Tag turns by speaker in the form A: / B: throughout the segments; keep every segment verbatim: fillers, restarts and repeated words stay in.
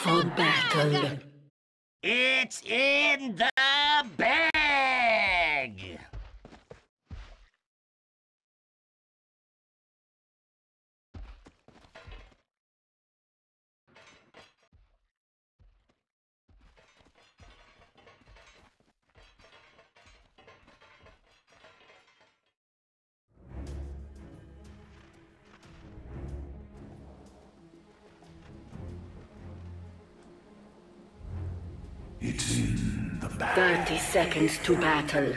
A: for battle.
B: It's in the bag!
C: It's in the bag.
A: Thirty seconds to battle.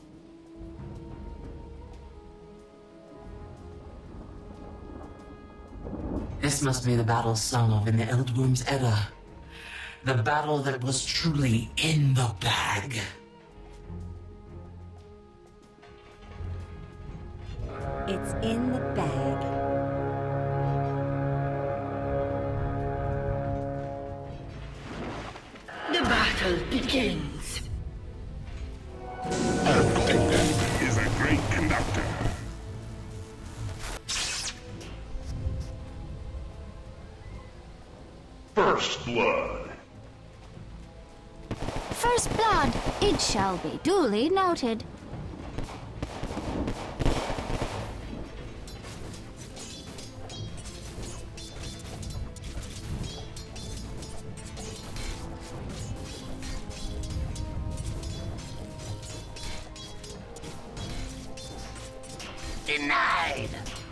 D: This must be the battle sung of in the Eldworm's Edda. The battle that was truly in the bag.
E: It's in the bag.
A: The battle begins.
C: Alctega is a great conductor. First blood.
F: First blood, it shall be duly noted.
B: Denied!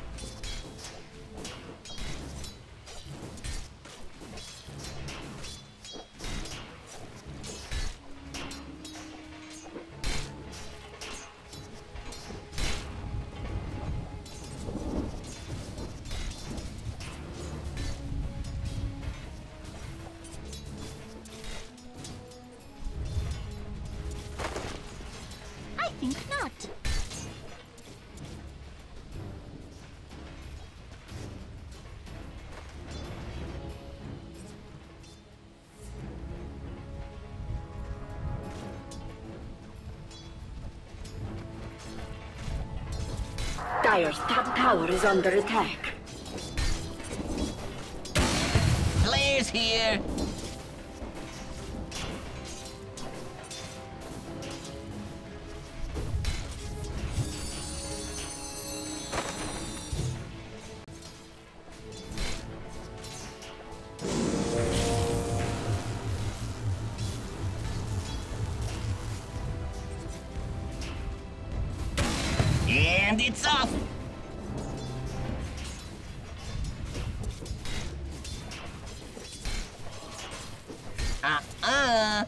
F: I think not.
A: Dire's top tower is under attack.
B: Players here! And it's off! Uh-uh!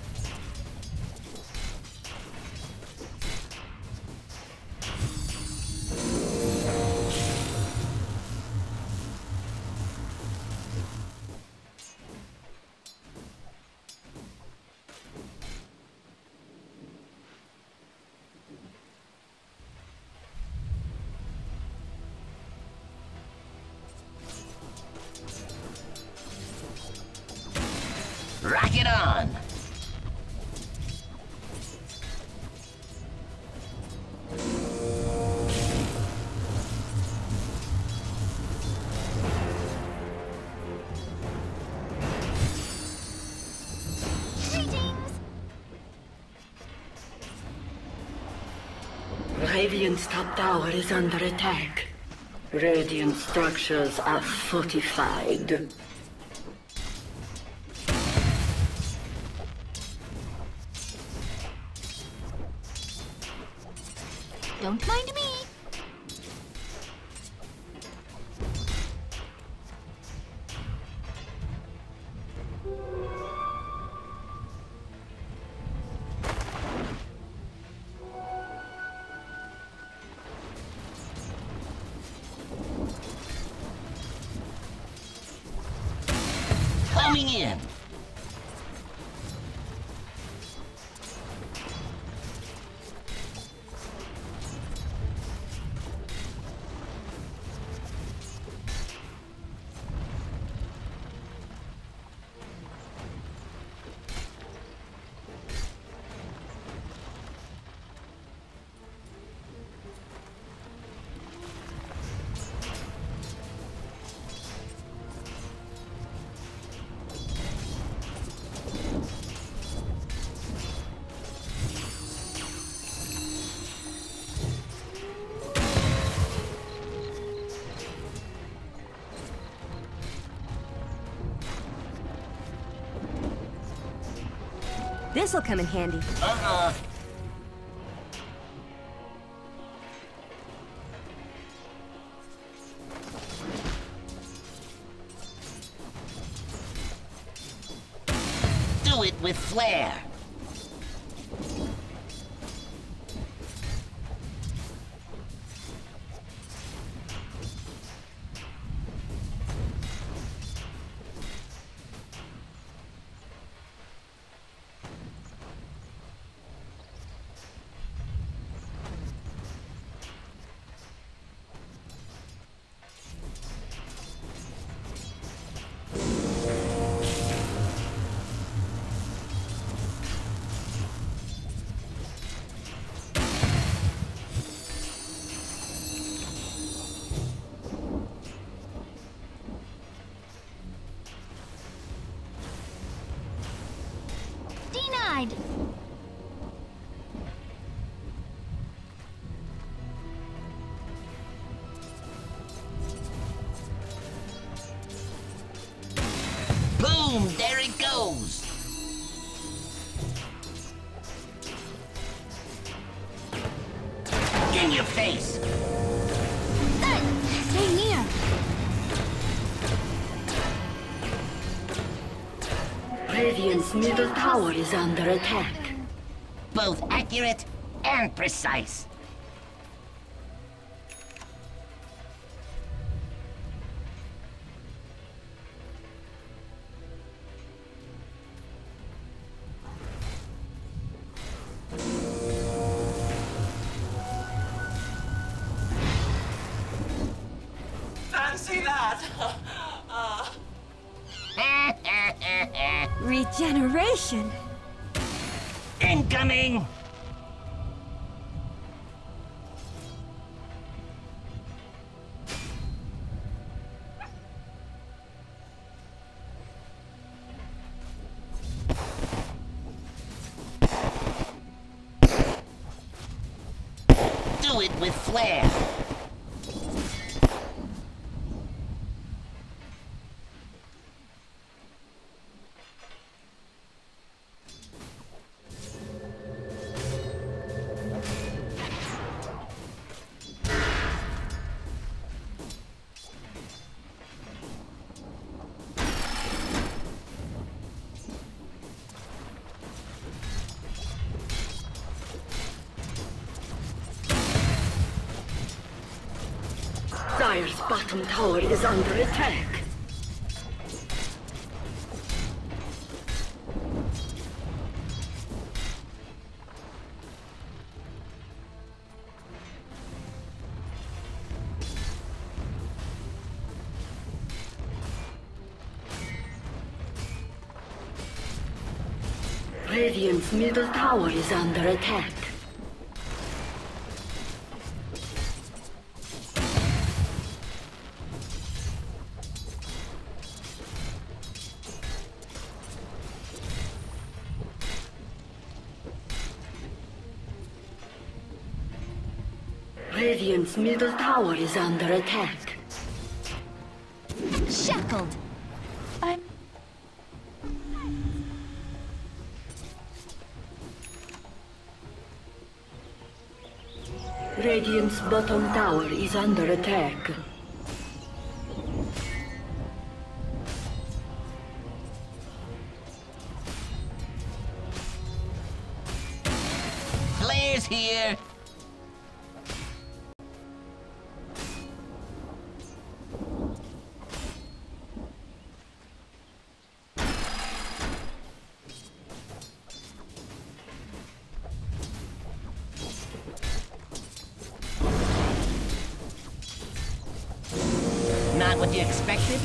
B: Rock it on!
A: Radiant's top tower is under attack. Radiant structures are fortified.
F: Don't mind me.
B: Coming in!
E: This'll come in handy.
B: Uh-uh. Do it with flair.
F: Denied.
B: Boom! There it goes! In your face!
F: Thud! Stay near.
A: Radiant's middle tower is under attack.
B: Both accurate and precise.
D: Fancy that! uh.
E: Regeneration.
B: Incoming! Do it with flair.
A: Dire's bottom tower is under attack. Radiant's middle tower is under attack. Radiant's middle tower is under attack.
F: Shackled. I'm...
A: Radiant's bottom tower is under attack.
B: Flares here. Not what you expected?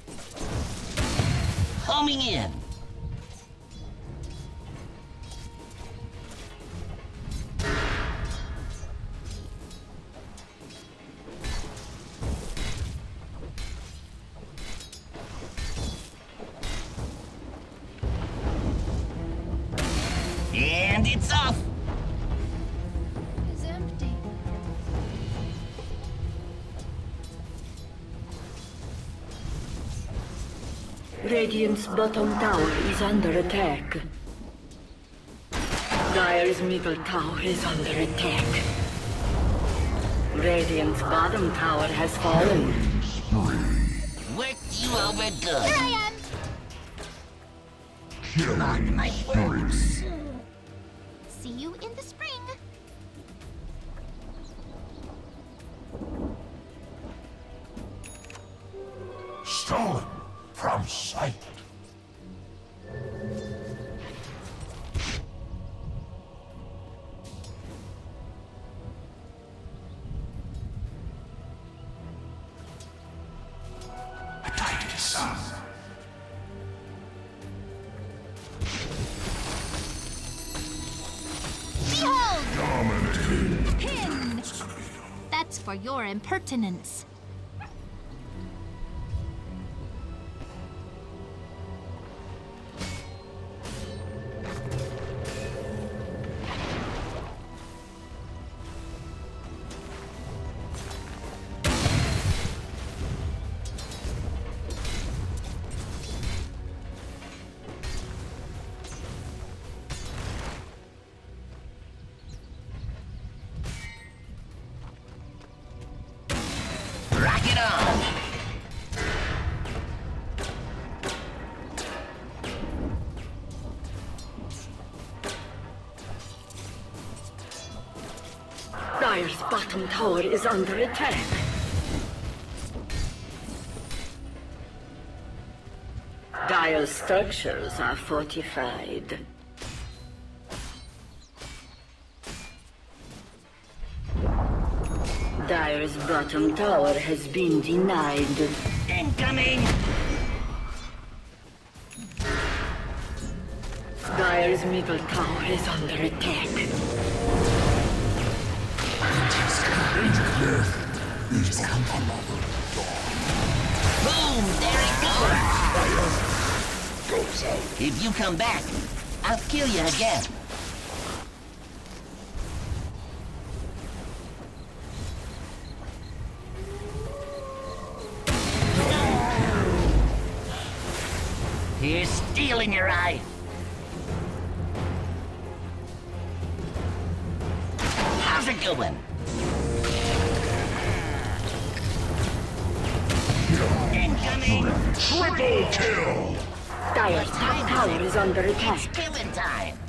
B: Homing in. And it's off!
F: Is empty.
A: Radiant's bottom tower is under attack. Dire's middle tower is under attack. Radiant's bottom tower has fallen.
B: Worked you over
F: Here
B: good.
F: I am.
B: Mark my words.
F: See you in the spring.
C: Stolen from sight. Titus.
F: Behold!
C: Dominating.
F: Pin! That's for your impertinence.
B: Rock it on!
A: Dire's bottom tower is under attack. Dire's structures are fortified. Dire's bottom tower has been denied.
B: Incoming!
A: Dire's middle tower is under attack.
D: Just come from
B: Boom! There it goes!
C: Goes out.
B: If you come back, I'll kill you again. Here's steel in your eye. How's it going? Incoming!
C: Triple kill.
A: Dire's top tower is under
B: It's
A: attack.
B: killing time.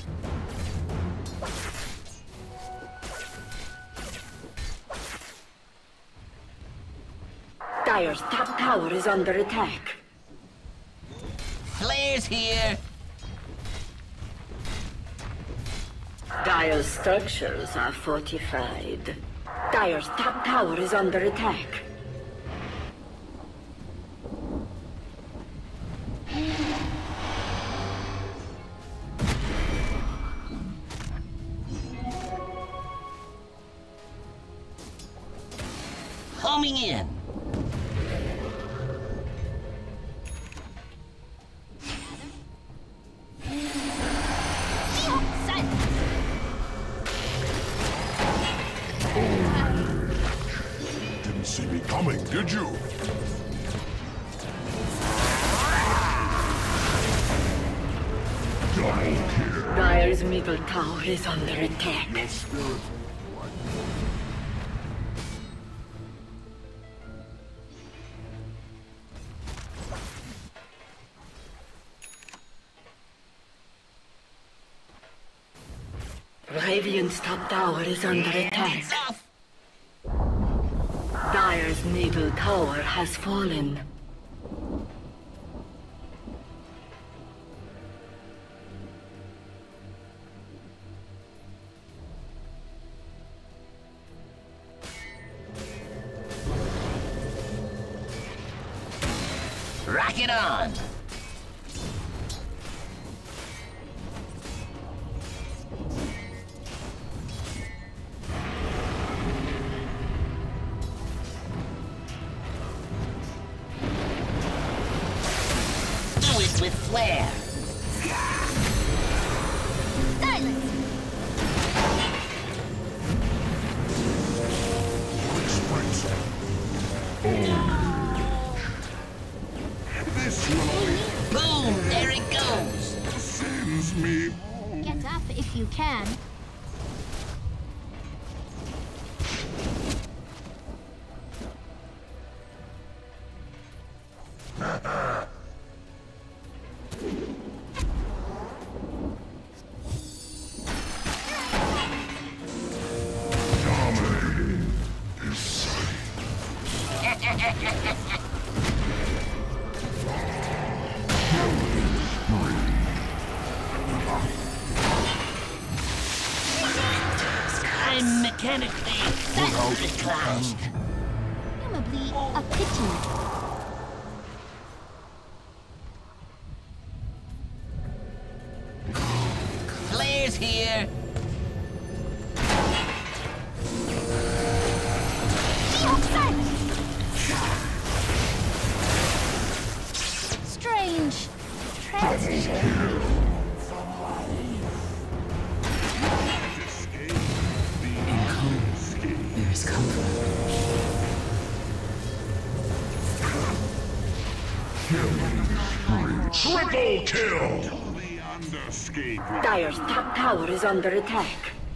A: Dire's top tower is under attack.
B: Flares here.
A: Dire's structures are fortified. Dire's top tower is under attack.
B: Homing in.
F: Son!
C: Didn't see me coming, did you? Double kill.
A: Dire's middle tower is under attack.
C: Spirit.
A: Radiant's top tower is under attack.
B: It's off.
A: Dire's middle tower has fallen.
B: Rock it on. Do it with flair.
F: Silence!
C: me.
F: Get up if you can.
C: Dominating is sight.
B: I'm mechanically inclined.
F: Presumably a pity.
B: Flares here.
F: Strange. Transition.
D: In calm, there is comfort.
C: Triple kill! The underscape.
A: Dire's top tower is under attack.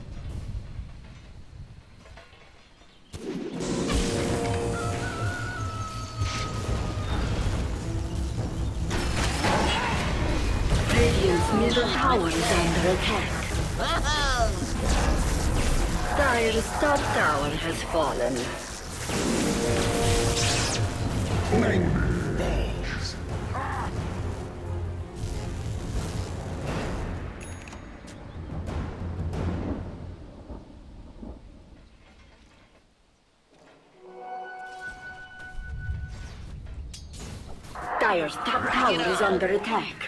A: Radiant's middle tower is under attack. Dire's top tower has fallen.
C: Balls.
A: Dire's top tower is under attack.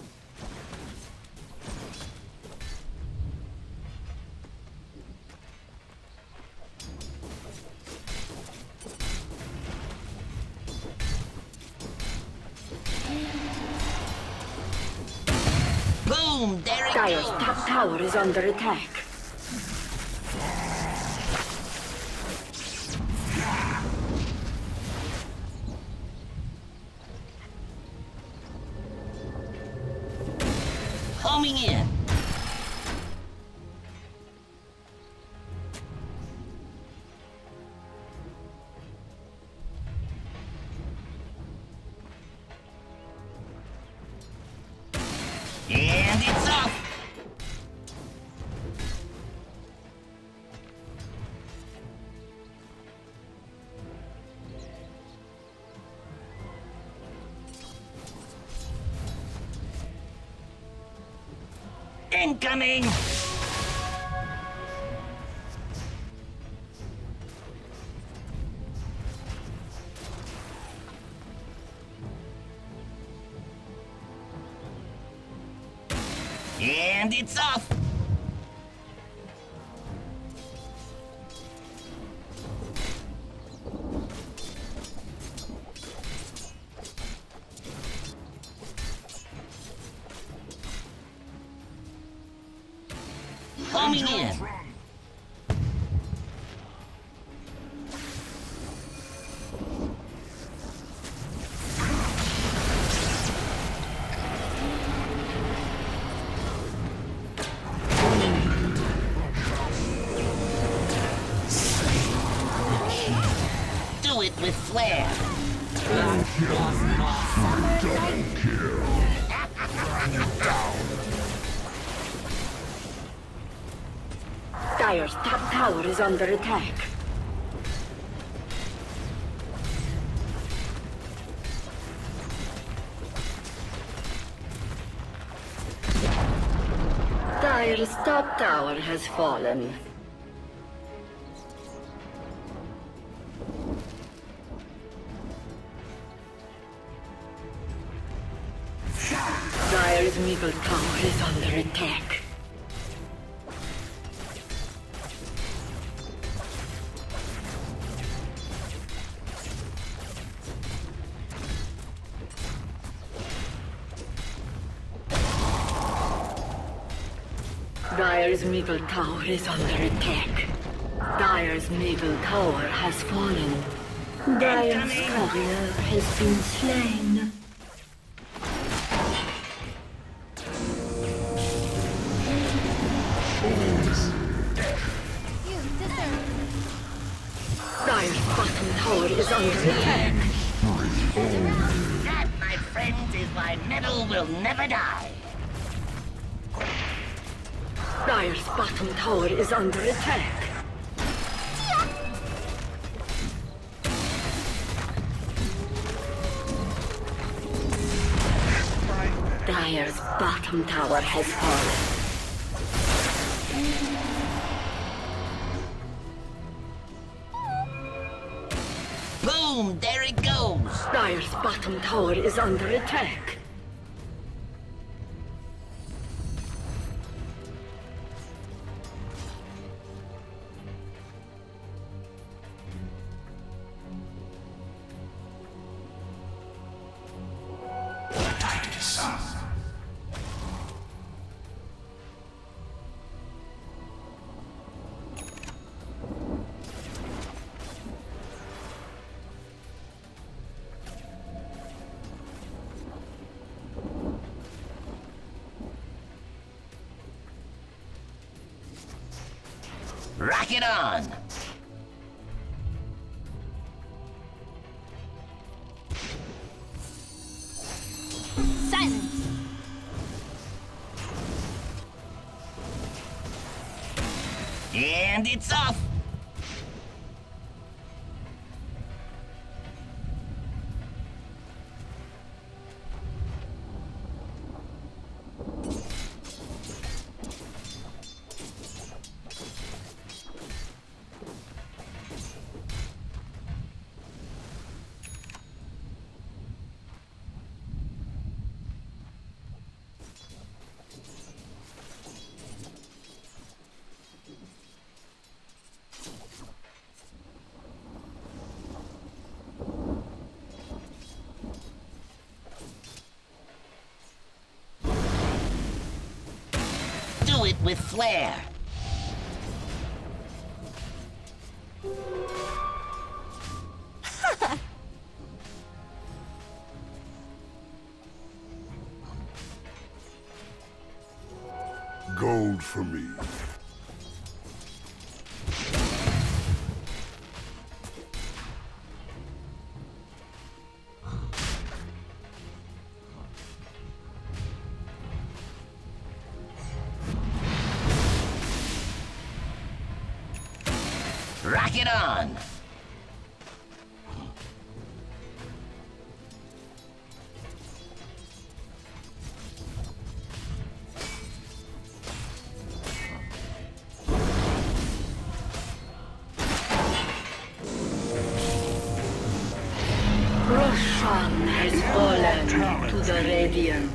B: Boom! There it
A: Dire's
B: goes.
A: top tower is under attack.
B: Homing in. And it's off. Incoming! And it's off! Coming in! Do it with flair!
C: Double kill. Down.
A: Dire's top tower is under attack. Dire's top tower has fallen. Dire's middle tower is under attack. Dire's middle tower is under attack. Dire's middle tower has fallen. Dire's courier has been slain. tower is under attack.
B: That, my friends, is why metal will never die.
A: Dire's bottom tower is under attack. Dire's bottom tower has fallen.
B: Boom! There it goes!
A: Dire's bottom tower is under attack.
B: Rock it on!
F: Silence!
B: And it's off! Do it with flair.
C: Gold for me.
B: Rock it on!
A: Roshan has fallen to the Radiant.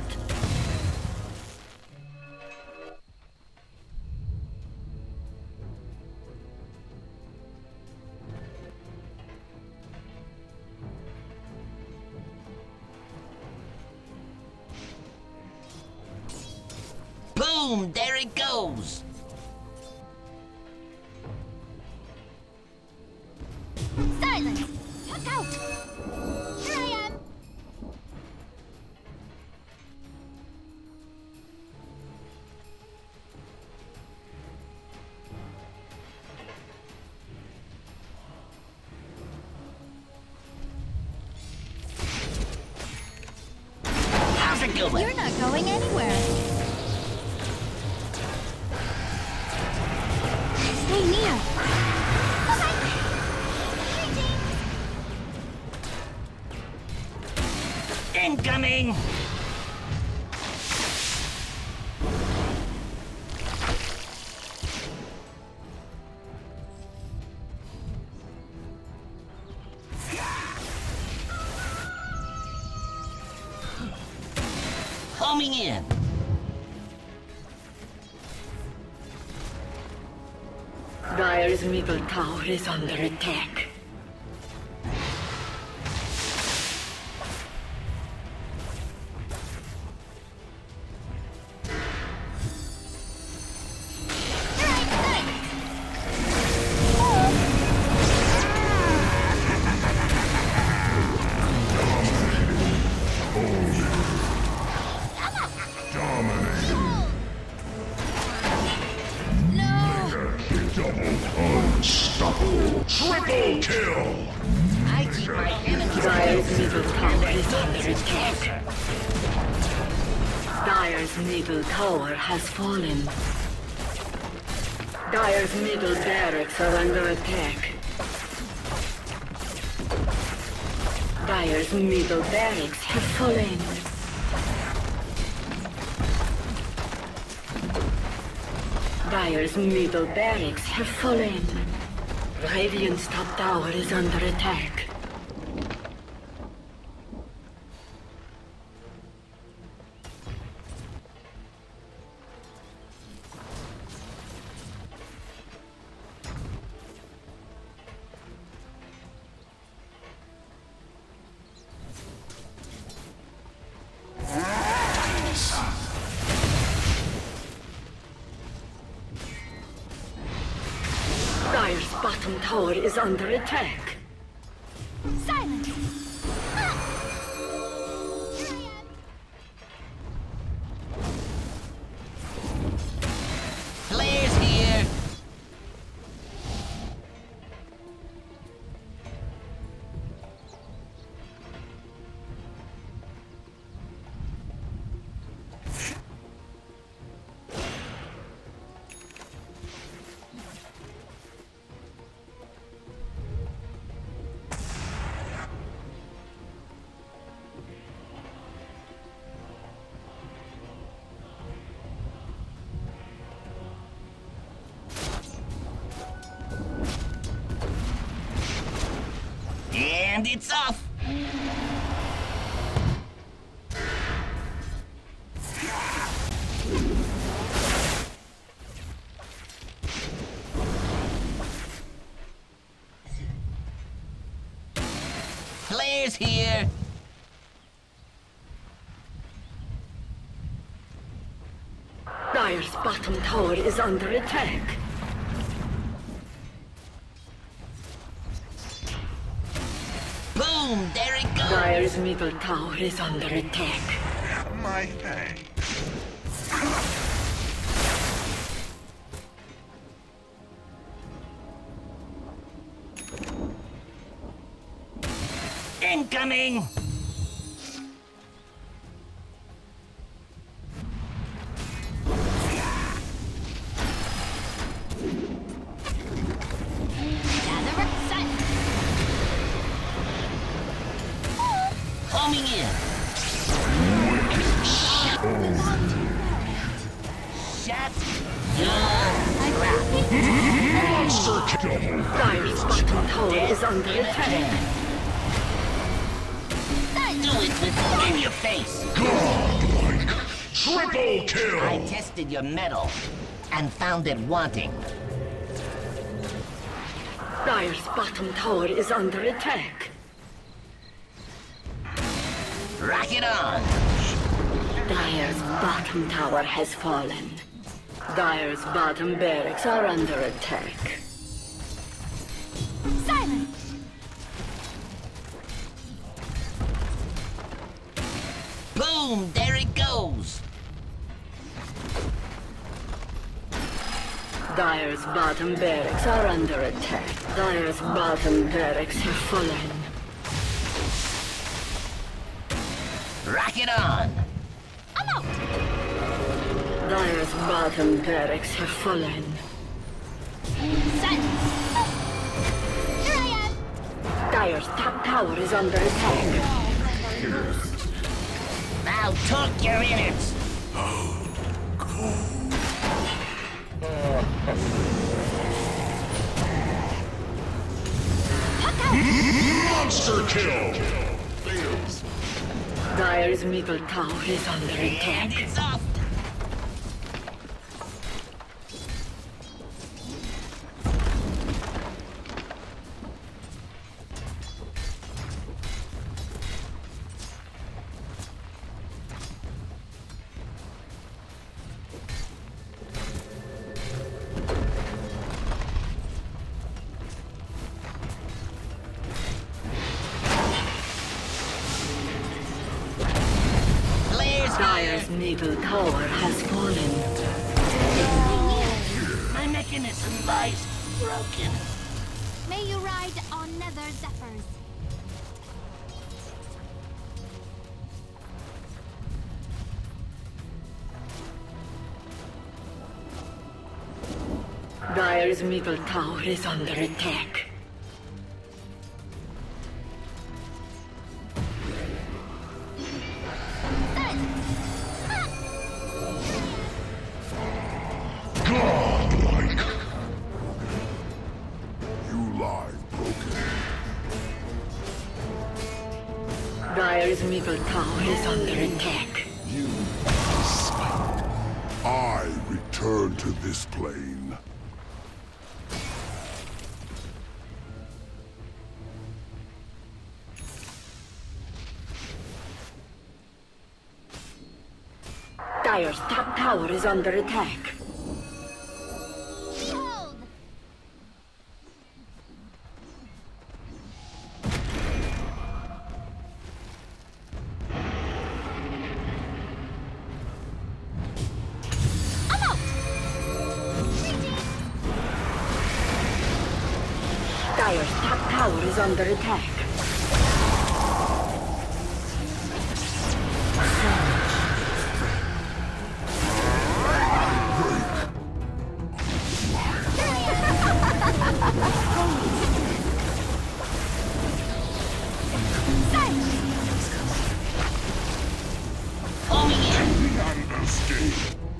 B: Boom! There it goes!
F: Silence! Look out! Here I am!
B: How's it going?
F: You're not going anywhere. Stay near.
B: Incoming! Homing in.
A: Dire's middle tower is under attack.
C: Unstoppable. Triple kill.
B: My enemies
A: Dire's middle tower is under attack. Dire's middle tower has fallen. Dire's middle barracks are under attack. Dire's middle barracks have fallen. Dire's middle barracks have fallen. Radiant's top tower is under attack. Dire's bottom tower is under attack.
F: Silence!
B: Flares here. And it's off! Flares here!
A: Dire's bottom tower is under attack.
B: Boom! There it goes!
A: Dire's middle tower is under attack.
C: My thanks.
B: Incoming!
F: Gather up, son!
B: Homing in! Shut
C: Monster kill.
A: Dire's bottom tower is under attack.
B: Do it with in your face!
C: Godlike. Triple kill.
B: I tested your metal and found it wanting.
A: Dire's bottom tower is under attack.
B: Rock it on!
A: Dire's bottom tower has fallen. Dire's bottom barracks are under attack.
F: Silence!
B: Boom! There it goes!
A: Dire's bottom barracks are under attack. Dire's bottom barracks have fallen.
B: Rock it on!
F: I'm out!
A: Dire's bottom barracks have fallen.
F: Silence! Here I am!
A: Dire's top tower is under attack.
B: Now talk your innards!
C: Monster kill. Fails.
A: Dire's middle tower is under
B: And
A: attack.
B: it's off! Flares
A: Dire's
B: here!
A: middle tower has fallen.
B: My mechanism lies broken.
F: May you ride on nether zephyrs.
A: Dire's middle tower is under attack.
C: Godlike! You lie, broken.
A: Dire's middle tower is under attack.
C: You spite. I return to this plane.
A: Dire's top tower is under attack.
F: Behold! I'm out!
A: Dire's top tower is under attack.
B: Homing in.
C: Amnesty!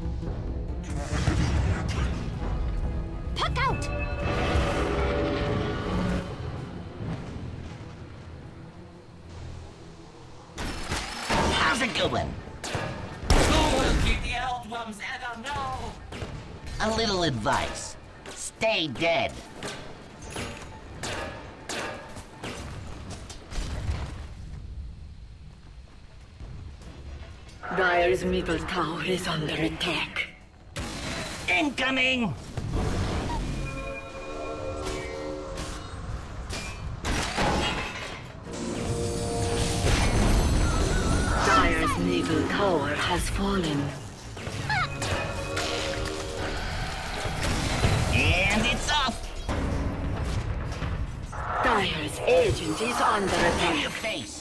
F: Puck out!
B: How's it going?
D: Who will keep the Eldworms Edda? No!
B: A little advice. Stay dead.
A: Dire's middle tower is under attack.
B: Incoming!
A: Dire's middle tower has fallen.
B: And it's off!
A: Dire's agent is under
B: In your
A: attack.
B: face!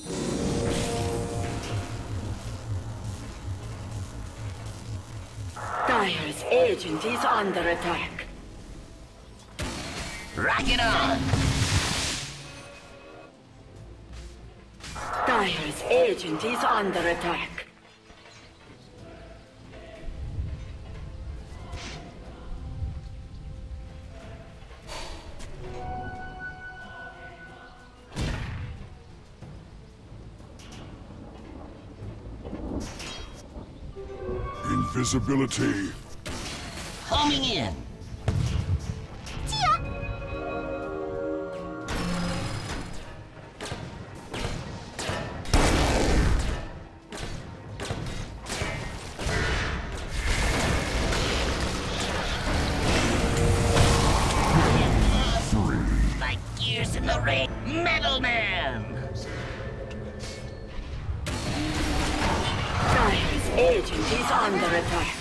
A: Dire's agent is under attack.
B: Rock it on!
A: Dire's agent is under attack.
C: Invisibility!
B: Homing in! Like gears in the ring! Metal Man!
A: Dire's agent is under attack.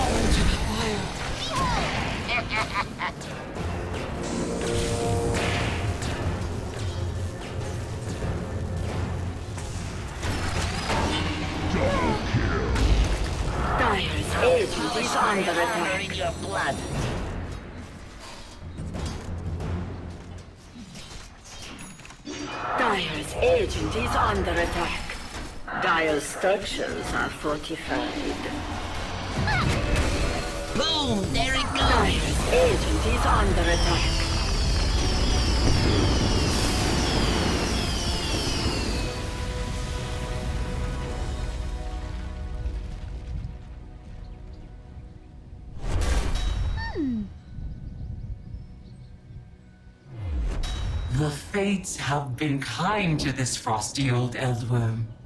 C: Double kill!
A: Dire's agent is under
B: Armor
A: attack.
B: in your blood!
A: Dire's agent is under attack. Dire's structures are fortified.
B: Boom! There it goes!
A: Dire's agent is under attack.
D: The fates have been kind to this frosty old Eldworm.